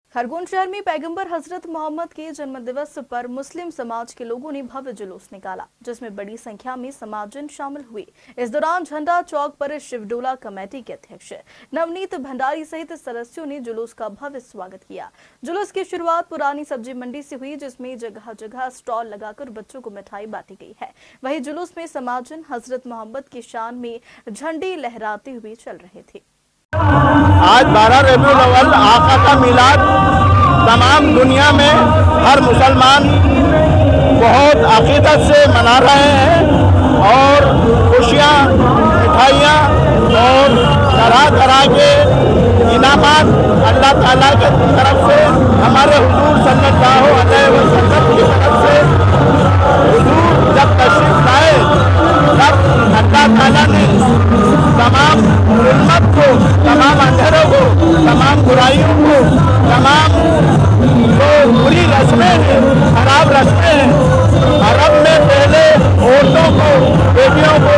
खरगोन शहर में पैगंबर हजरत मोहम्मद के जन्मदिवस पर मुस्लिम समाज के लोगों ने भव्य जुलूस निकाला, जिसमें बड़ी संख्या में समाजजन शामिल हुए। इस दौरान झंडा चौक पर शिवडोला कमेटी के अध्यक्ष नवनीत भंडारी सहित सदस्यों ने जुलूस का भव्य स्वागत किया। जुलूस की शुरुआत पुरानी सब्जी मंडी से हुई, जिसमें जगह जगह स्टॉल लगाकर बच्चों को मिठाई बांटी गई है। वहीं जुलूस में समाजजन हजरत मोहम्मद की शान में झंडे लहराते हुए चल रहे थे। आज 12 रबीउल अव्वल आका का मिलाद तमाम दुनिया में हर मुसलमान बहुत अकीदत से मना रहे हैं और खुशियाँ, मिठाइयाँ और तरह तरह के इनामात अल्लाह ताला की तरफ से, हमारे हुजूर सल्लल्लाहु अलैहि वसल्लम की तरफ से हुजूर जब तशरीफ लाए तब अल्लाह ताला ने तमाम उम्मत को, तमाम अंधेरों को, तमाम बुराइयों को, तमाम जो बुरी रस्में हैं, खराब रस्में हैं, अरब में पहले औरतों को, बेटियों को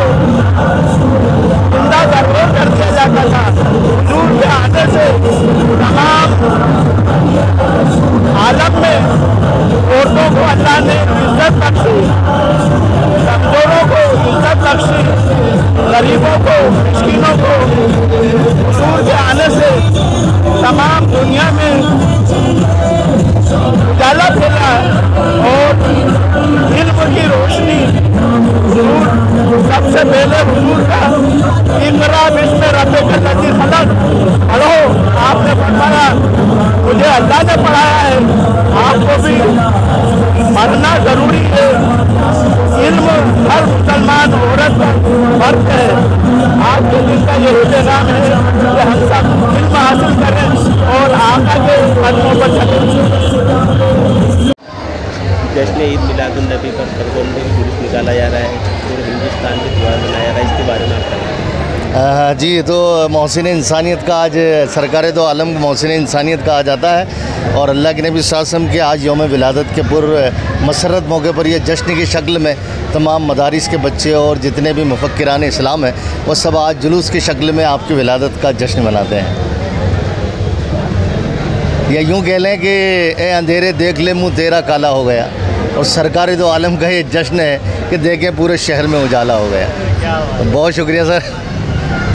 जिंदा दरगोर कर दिया जाता था। हुजूर के आने से तमाम आलम में औरतों को अल्लाह ने इज्जत बख्शी, कमजोरों को इज्जत बख्शी, गरीबों को, मिस्कीनों को। हुजूर के आने से तमाम दुनिया में उजाला फैला और इल्म की रोशनी। सबसे पहले हुजूर का इक़रा बिस्मि रब्बिकल लज़ी खलक़ पढ़ो, आपने फरमाया मुझे अल्लाह ने पढ़ाया है, आपको भी पढ़ना जरूरी है। इल्म हर मुसलमान औरत का फर्ज है। आज के दिन का ये पैगाम है कि हम सब इल्म हासिल करें और आका के कदमों पर चलें। जश्न ईद मिलादुन नबी पर खरगोन में जुलूस निकाला जा रहा है, पूरे हिंदुस्तान में त्यौहार मनाया जा रहा है, इसके बारे में आप बताएं। जी, तो मोहसिन इंसानियत का आज सरकार दो आलम मोहसिन इंसानियत कहा जाता है और अल्लाह के नबी सल्लल्लाहु अलैहि वसल्लम के आज यौम विलादत के पुर मसरत मौके पर यह जश्न की शक्ल में तमाम मदारिस के बच्चे और जितने भी मुफक्किरान इस्लाम हैं वो सब आज जुलूस की शक्ल में आपकी विलादत का जश्न मनाते हैं। या यूँ कह लें कि ए अंधेरे देख ले मुँह तेरा काला हो गया, और सरकार दो आलम का ये जश्न है कि देखें पूरे शहर में उजाला हो गया। तो बहुत शुक्रिया सर।